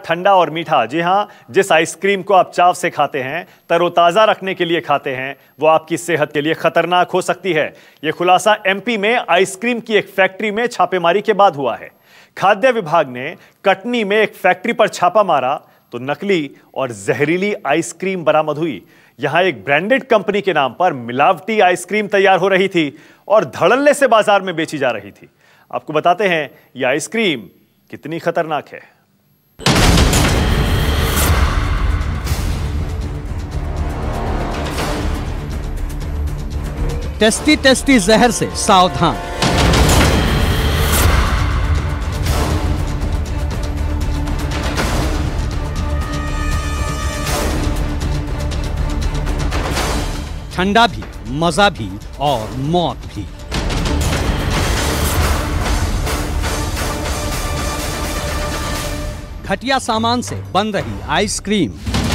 ठंडा और मीठा। जी हाँ, जिस आइसक्रीम को आप चाव से खाते हैं, तरोताज़ा रखने के लिए खाते हैं, वो आपकी सेहत के लिए खतरनाक हो सकती है। ये खुलासा एमपी में आइसक्रीम की एक फैक्ट्री में छापेमारी के बाद हुआ है। खाद्य विभाग ने कटनी में एक फैक्ट्री पर छापा मारा तो नकली और जहरीली आइसक्रीम बरामद हुई। यहां एक ब्रांडेड कंपनी के नाम पर मिलावटी आइसक्रीम तैयार हो रही थी और धड़ल्ले से बाजार में बेची जा रही थी। आपको बताते हैं यह आइसक्रीम कितनी खतरनाक है। टेस्टी टेस्टी जहर से सावधान। ठंडा भी, मजा भी और मौत भी। घटिया सामान से बन रही आइसक्रीम।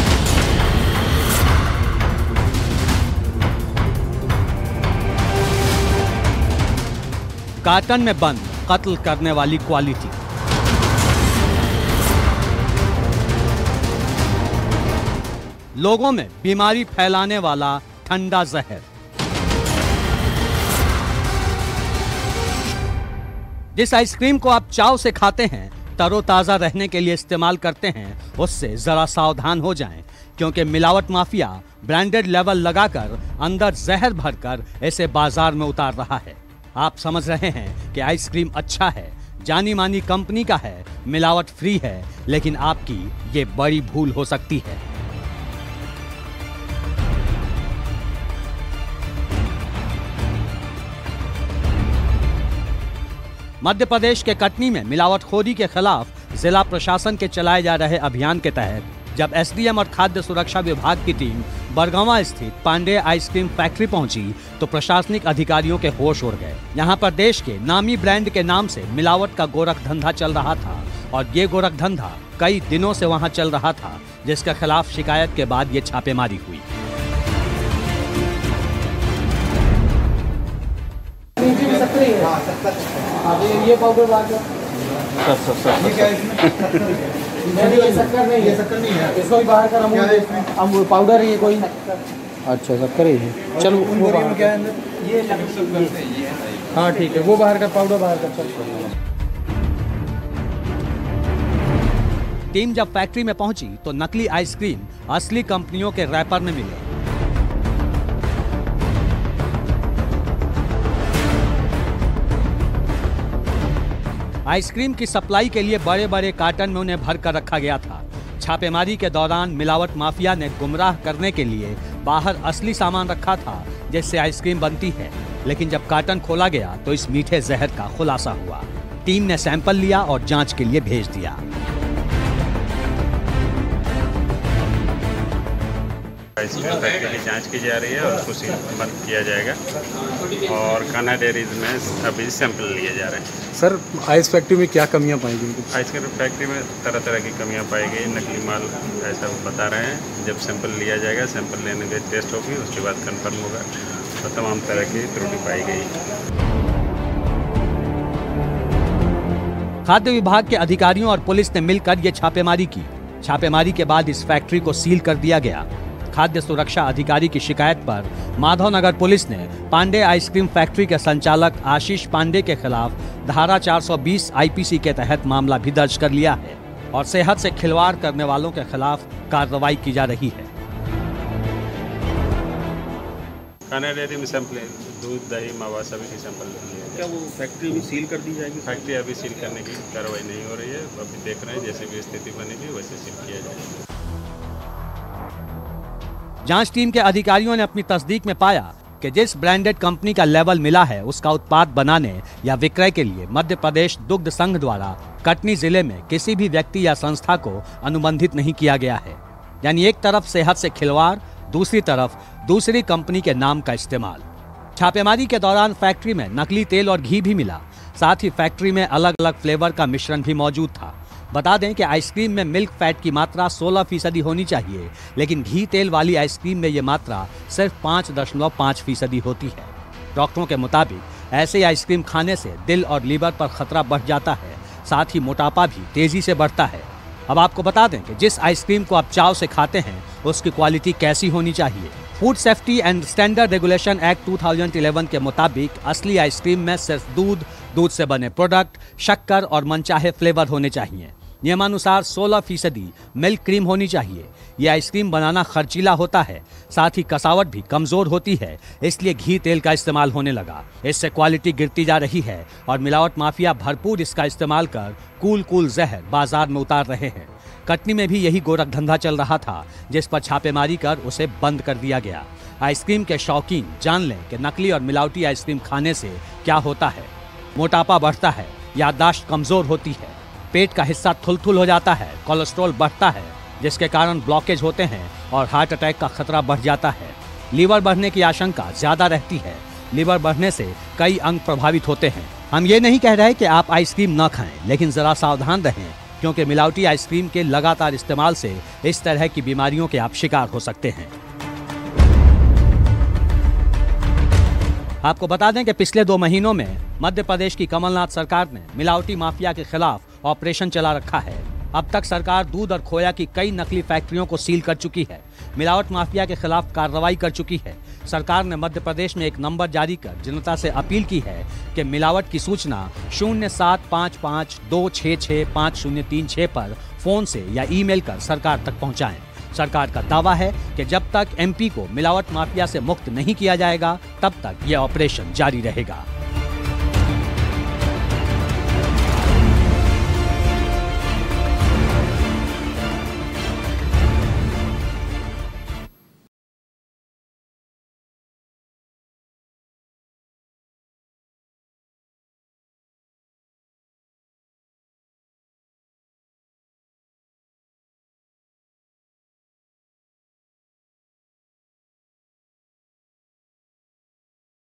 कार्टन में बंद कत्ल करने वाली क्वालिटी। लोगों में बीमारी फैलाने वाला ठंडा जहर। जिस आइसक्रीम को आप चाव से खाते हैं, तरोताजा रहने के लिए इस्तेमाल करते हैं, उससे जरा सावधान हो जाएं, क्योंकि मिलावट माफिया ब्रांडेड लेवल लगाकर अंदर जहर भरकर इसे बाजार में उतार रहा है। आप समझ रहे हैं कि आइसक्रीम अच्छा है, जानी मानी कंपनी का है, मिलावट फ्री है, लेकिन आपकी ये बड़ी भूल हो सकती है। मध्य प्रदेश के कटनी में मिलावटखोरी के खिलाफ जिला प्रशासन के चलाए जा रहे अभियान के तहत जब एसडीएम और खाद्य सुरक्षा विभाग की टीम बरगावा स्थित पांडे आइसक्रीम फैक्ट्री पहुंची तो प्रशासनिक अधिकारियों के होश उड़ गए। यहां पर देश के नामी ब्रांड के नाम से मिलावट का गोरख धंधा चल रहा था और ये गोरख धंधा कई दिनों से वहां चल रहा था, जिसके खिलाफ शिकायत के बाद ये छापेमारी हुई। ये पाउडर ये शक्कर नहीं है, इसको भी बाहर कर। हम पाउडर है ये कोई। अच्छा शक्कर है, चलो वो क्या है ये। हाँ ठीक है, वो बाहर कर, पाउडर बाहर कर। टीम जब फैक्ट्री में पहुंची तो नकली आइसक्रीम असली कंपनियों के रैपर में मिले। आइसक्रीम की सप्लाई के लिए बड़े बड़े कार्टन में उन्हें भर कर रखा गया था। छापेमारी के दौरान मिलावट माफिया ने गुमराह करने के लिए बाहर असली सामान रखा था जिससे आइसक्रीम बनती है, लेकिन जब कार्टन खोला गया तो इस मीठे जहर का खुलासा हुआ। टीम ने सैंपल लिया और जांच के लिए भेज दिया। आइसक्रीम फैक्ट्री की जांच की जा रही है और उसको सील बंद किया जाएगा और खाना डेयरीज में अभी सैंपल लिए जा रहे हैं। सर आइस फैक्ट्री में क्या कमियां पाएंगी? आइसक्रीम फैक्ट्री में तरह तरह की कमियां पाई गई, नकली माल ऐसा बता रहे हैं। जब सैंपल लिया जाएगा, सैंपल लेने के टेस्ट होगी, उसके बाद कंफर्म होगा तो तमाम तरह की त्रुटि पाई गई। खाद्य विभाग के अधिकारियों और पुलिस ने मिलकर ये छापेमारी की। छापेमारी के बाद इस फैक्ट्री को सील कर दिया गया। खाद्य सुरक्षा अधिकारी की शिकायत पर माधवनगर पुलिस ने पांडे आइसक्रीम फैक्ट्री के संचालक आशीष पांडे के खिलाफ धारा 420 आईपीसी के तहत मामला भी दर्ज कर लिया है और सेहत से खिलवाड़ करने वालों के खिलाफ कार्रवाई की जा रही है। खाना डेयरी में सैंपल दूध, दही, मावा सभी की सैंपल लिए। क्या वो फैक्ट्री भी सील कर दी जाएगी? फैक्ट्री अभी सील करने की कार्रवाई नहीं हो रही है, अभी देख रहे हैं जैसे भी स्थिति बनेगी वैसे सील किया जाएगा। जांच टीम के अधिकारियों ने अपनी तस्दीक में पाया कि जिस ब्रांडेड कंपनी का लेवल मिला है उसका उत्पाद बनाने या विक्रय के लिए मध्य प्रदेश दुग्ध संघ द्वारा कटनी जिले में किसी भी व्यक्ति या संस्था को अनुबंधित नहीं किया गया है। यानी एक तरफ सेहत से खिलवाड़, दूसरी तरफ दूसरी कंपनी के नाम का इस्तेमाल। छापेमारी के दौरान फैक्ट्री में नकली तेल और घी भी मिला। साथ ही फैक्ट्री में अलग अलग फ्लेवर का मिश्रण भी मौजूद था। बता दें कि आइसक्रीम में मिल्क फैट की मात्रा 16% होनी चाहिए, लेकिन घी तेल वाली आइसक्रीम में ये मात्रा सिर्फ 5.5% होती है। डॉक्टरों के मुताबिक ऐसे आइसक्रीम खाने से दिल और लीवर पर खतरा बढ़ जाता है, साथ ही मोटापा भी तेजी से बढ़ता है। अब आपको बता दें कि जिस आइसक्रीम को आप चाव से खाते हैं उसकी क्वालिटी कैसी होनी चाहिए। Food safety and standard regulation act 2011 के मुताबिक असली आइसक्रीम में सिर्फ दूध से बने प्रोडक्ट, शक्कर और मनचाहे फ्लेवर होने चाहिए। नियमानुसार 16% मिल्क क्रीम होनी चाहिए। ये आइसक्रीम बनाना खर्चीला होता है, साथ ही कसावट भी कमजोर होती है, इसलिए घी तेल का इस्तेमाल होने लगा। इससे क्वालिटी गिरती जा रही है और मिलावट माफिया भरपूर इसका इस्तेमाल कर कूल जहर बाजार में उतार रहे हैं। कटनी में भी यही गोरख धंधा चल रहा था, जिस पर छापेमारी कर उसे बंद कर दिया गया। आइसक्रीम के शौकीन जान लें कि नकली और मिलावटी आइसक्रीम खाने से क्या होता है। मोटापा बढ़ता है, याददाश्त कमजोर होती है, पेट का हिस्सा थुलथुल हो जाता है, कोलेस्ट्रॉल बढ़ता है जिसके कारण ब्लॉकेज होते हैं और हार्ट अटैक का खतरा बढ़ जाता है। लीवर बढ़ने की आशंका ज्यादा रहती है। लीवर बढ़ने से कई अंग प्रभावित होते हैं। हम ये नहीं कह रहे कि आप आइसक्रीम न खाएं, लेकिन जरा सावधान रहें, क्योंकि मिलावटी आइसक्रीम के लगातार इस्तेमाल से इस तरह की बीमारियों के आप शिकार हो सकते हैं। आपको बता दें कि पिछले 2 महीनों में मध्य प्रदेश की कमलनाथ सरकार ने मिलावटी माफिया के खिलाफ ऑपरेशन चला रखा है। अब तक सरकार दूध और खोया की कई नकली फैक्ट्रियों को सील कर चुकी है। मिलावट माफिया के खिलाफ कार्रवाई कर चुकी है। सरकार ने मध्य प्रदेश में एक नंबर जारी कर जनता से अपील की है कि मिलावट की सूचना 075526655036 पर फोन से या ईमेल कर सरकार तक पहुंचाएं। सरकार का दावा है कि जब तक एमपी को मिलावट माफिया से मुक्त नहीं किया जाएगा, तब तक यह ऑपरेशन जारी रहेगा।